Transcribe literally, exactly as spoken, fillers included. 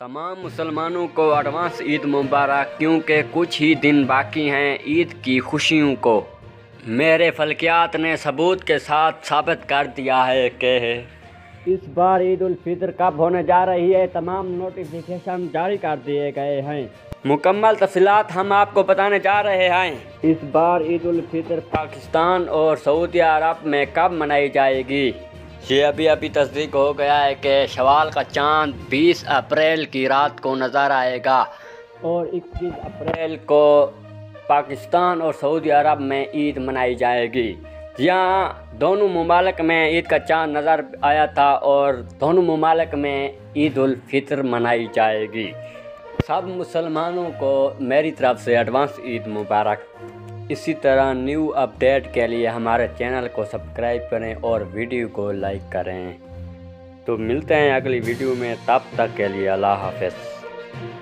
तमाम मुसलमानों को एडवांस ईद मुबारक, क्योंकि कुछ ही दिन बाकी हैं ईद की खुशियों को। मेरे फल्कियात ने सबूत के साथ साबित कर दिया है कि इस बार ईद उल फितर कब होने जा रही है, तमाम नोटिफिकेशन जारी कर दिए गए हैं। मुकम्मल तफसीलात हम आपको बताने जा रहे हैं। इस बार ईद उल फितर पाकिस्तान और सऊदी अरब में कब मनाई जाएगी, ये अभी अभी तस्दीक हो गया है कि शवाल का चांद बीस अप्रैल की रात को नज़र आएगा और इक्कीस अप्रैल को पाकिस्तान और सऊदी अरब में ईद मनाई जाएगी। यहाँ दोनों ममालिक में ईद का चांद नज़र आया था और दोनों ममालिक में ईद उल फितर मनाई जाएगी। सब मुसलमानों को मेरी तरफ से एडवांस ईद मुबारक। इसी तरह न्यू अपडेट के लिए हमारे चैनल को सब्सक्राइब करें और वीडियो को लाइक करें। तो मिलते हैं अगली वीडियो में, तब तक के लिए अल्लाह हाफ़िज़।